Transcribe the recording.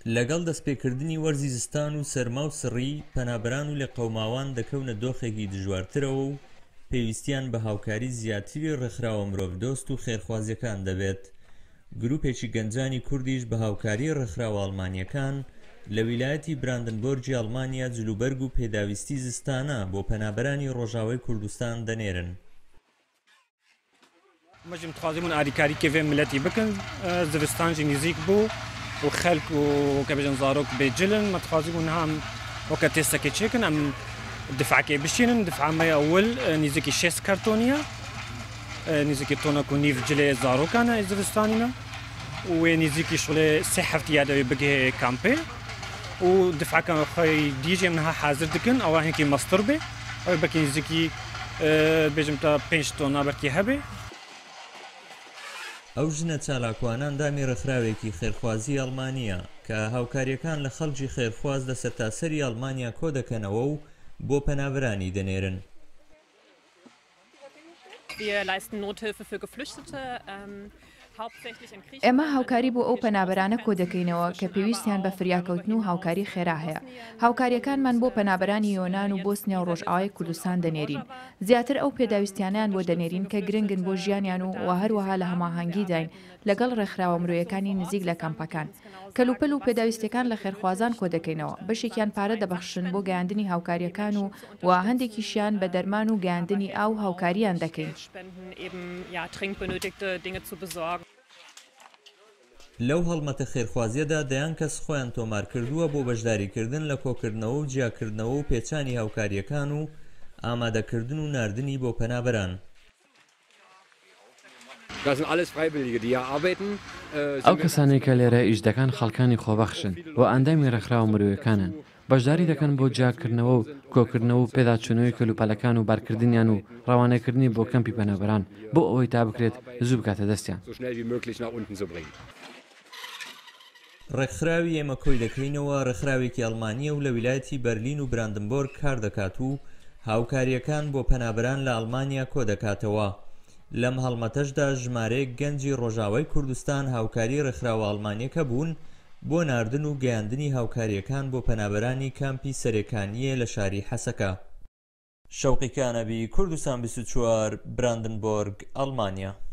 لەگەڵ دەستپێکردنی وەرزی زستان و سەرما و سڕی پەنابەران و لە قەوماوان دەکەونە دۆخێکی دژوارترەوە و پێویستیان بە هاوکاری زیاتری ڕێکخراوە مرۆڤدۆست و خێرخوازیەکان دەبێت. گروپێکی گەنجانی کوردیش بە هاوکاری ڕێکخراوە ئەڵمانیەکان لە ویلایەتی براندنبۆرجی ئەڵمانیا جلوبەرگ و پێداویستی زستانە بۆ پەنابەرانی ڕۆژاوای کوردستان دەنێرن. مەجم تخوازیمون ئاریکاریکێ vê milletî bikin zivistan jî nîzik bû û xelk û kebêjin zarok bêcilin me dixwazîbûn niha em weke têstekê çêkin em difekê bişînin difa me ya ewil nîzikî 6 kartoniye nîzikî tonek û nîv cilê zarokan e zivistanî me û wê nîzikî şolê 3 heftî ya devê bigihê kampê û difekan xwe dî jî em niha hazir dikin ew hinkî mestir bê ew bekî nîzikî bêjim te 5 tona berkî hebe. ئەو ژنە چالاکوانان دامی ڕێکخراوێکی خێرخوازی ئەڵمانیە کە هاوکاریەکان لە خەڵکی خێرخواز لە سەرتاسەری ئەڵمانیا کۆ دەکەنەوە و بۆ پەنابەرانی دەنێرن. ئێمە هاوکاری بۆ ئەو پەنابەرانە کۆ دەکەینەوە کە پێویستیان بە فریاکەوتن و هاوکاری خێرا هەیە. هاوکاریەکانمان بۆ پەنابەرانی یۆنان و بۆسنیا و ڕۆژئاوای کوردستان دەنێرین. زیاتر ئەو پێداویستیانیان بۆ دەنێرین کە گرنگن بۆ ژیانیان و هەروەها لە هەماهەنگی داین لەگەڵ ڕێکخراوە مرۆیەکانی نزیک لە کەمپەکان. کەلوپەل و پێداویستەکان لە خێرخوازان کۆ دەکەینەوە. بەشێکیان پارە دەبەخشن بۆ گەیاندنی هاوکاریەکان و هەندێکیشیان بە دەرمان و گەیاندنی ئاو هاوکاریان دەکەین. لەو هەڵمەتە خێرخوازیەدا دەیان کەس خۆیان تۆمار کردووە بۆ بەشداریکردن لە کۆکردنەوە و جیاکردنەوە و پێچانی هاوکاریەکان و ئامادەکردن و ناردنی بۆ پەنابەران. ئەو کەسانەی کە لێرە ئیش دەکەن خەڵکانی خۆبەخشن و ئەندامی ڕێکخراوە مرۆیەکانن بەشداری دەکەن بۆ جیاکردنەوە و کۆکردنەوە و پێداچوونەوەی کەلوپەلەکان و بارکردنیان و ڕەوانەکردنی بۆ کەمپی پەنابەران بۆ ئەوەی تا بکرێت زوو بکاتە دەستیان. ڕێکخراوی ئێمە کۆی دەکەینەوە ڕێکخراوێکی ئەڵمانیە و لە ویلایەتی بەرلین و براندنبۆرگ کار دەکات و هاوکاریەکان بۆ پەنابەران لە ئەڵمانیا کۆ دەکاتەوە. لەم هەڵمەتەشدا ژمارەیەک گەنجی ڕۆژاوای کوردستان هاوکاری ڕێکخراوە ئەڵمانیەکە بوون بۆ ناردن و گەیاندنی هاوکاریەکان بۆ پەنابەرانی کامپی سەرێکانیە لە شاری حەسەکە. شەوقی کانەبی، کوردستان 24، براندنبۆرگ، ئەڵمانیا.